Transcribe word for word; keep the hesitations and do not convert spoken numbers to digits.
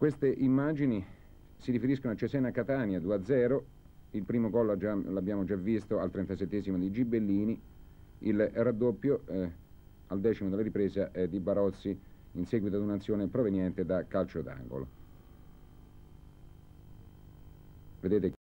Queste immagini si riferiscono a Cesena-Catania due a zero, il primo gol l'abbiamo già visto al trentasettesimo di Gibellini, il raddoppio eh, al decimo della ripresa è di Barozzi in seguito ad un'azione proveniente da calcio d'angolo. Vedete